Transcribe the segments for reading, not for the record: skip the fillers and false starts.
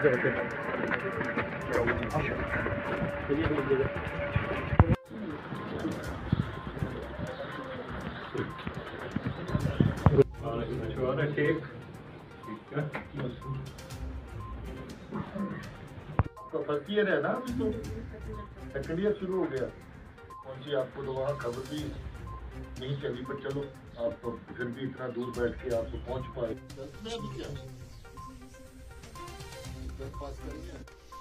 तो first year है ना, अभी तो सेकंड ईयर शुरू हो गया। कौन सी आपको तो वहाँ खबर भी नहीं चली, पर चलो आप तो फिर भी इतना दूर बैठ के आप तो पहुँच पाए। पास करेंगे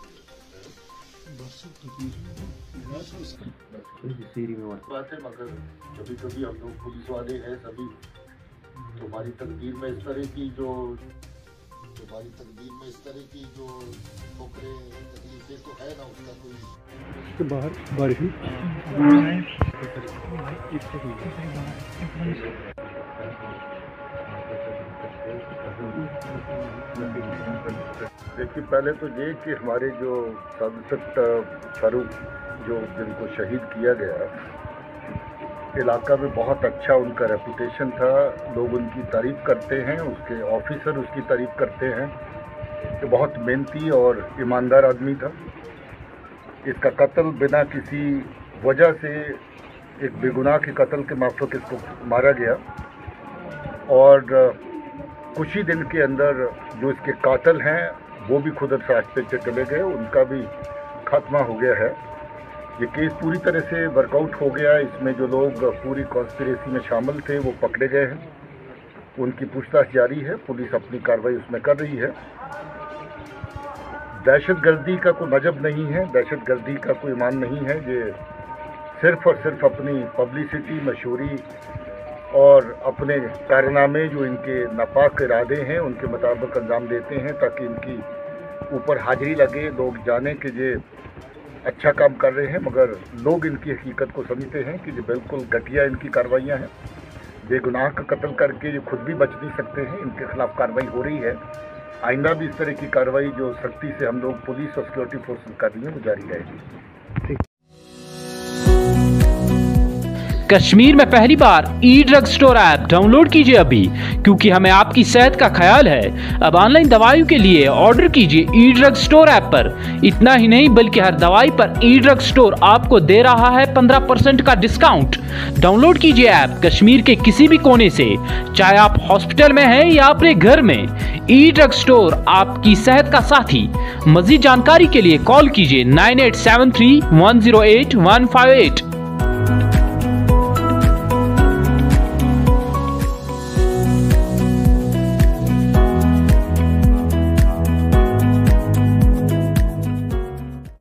बात है, मगर कभी कभी हम लोग पुलिस वाले हैं सभी, तुम्हारी तकदीर में इस तरह की जो ठोकरें तकलीफें तो है ना, उसका कोई तो बाहर बारिश देखिए, पहले तो ये कि हमारे जो सब फारूक जो जिनको शहीद किया गया, इलाका में बहुत अच्छा उनका रेपुटेशन था, लोग उनकी तारीफ़ करते हैं, उसके ऑफिसर उसकी तारीफ़ करते हैं कि बहुत मेहनती और ईमानदार आदमी था। इसका कत्ल बिना किसी वजह से, एक बेगुनाह के कत्ल के माफक इसको मारा गया, और कुछ ही दिन के अंदर जो इसके कातिल हैं वो भी खुद रास्ते से चले गए, उनका भी खात्मा हो गया है। ये केस पूरी तरह से वर्कआउट हो गया। इसमें जो लोग पूरी कॉन्स्पिरेसी में शामिल थे वो पकड़े गए हैं, उनकी पूछताछ जारी है, पुलिस अपनी कार्रवाई उसमें कर रही है। दहशतगर्दी का कोई मजहब नहीं है, दहशतगर्दी का कोई ईमान नहीं है। ये सिर्फ़ और सिर्फ अपनी पब्लिसिटी, मशहूरी और अपने कारनामे जो इनके नापाक इरादे हैं उनके मुताबिक अंजाम देते हैं, ताकि इनकी ऊपर हाजिरी लगे, लोग जाने कि ये अच्छा काम कर रहे हैं। मगर लोग इनकी हकीकत को समझते हैं कि ये बिल्कुल घटिया इनकी कार्रवाइयाँ हैं। बेगुनाह का कत्ल करके ये खुद भी बच नहीं सकते हैं, इनके खिलाफ कार्रवाई हो रही है। आइंदा भी इस तरह की कार्रवाई जो सख्ती से हम लोग पुलिस और सिक्योरिटी फोर्सेस कर रही हैं वो जारी रहेगी। कश्मीर में पहली बार e drug store app download कीजिए अभी, क्योंकि हमें आपकी सेहत का ख्याल है। अब ऑनलाइन दवाइयों के लिए ऑर्डर कीजिए ई ड्रग स्टोर ऐप पर। इतना ही नहीं, बल्कि हर दवाई पर ई ड्रग स्टोर आपको दे रहा है 15% का डिस्काउंट। डाउनलोड कीजिए ऐप कश्मीर के किसी भी कोने से, चाहे आप हॉस्पिटल में हैं या अपने घर में। ई ड्रग स्टोर आपकी सेहत का साथी। मजीद जानकारी के लिए कॉल कीजिए 9873 108 158।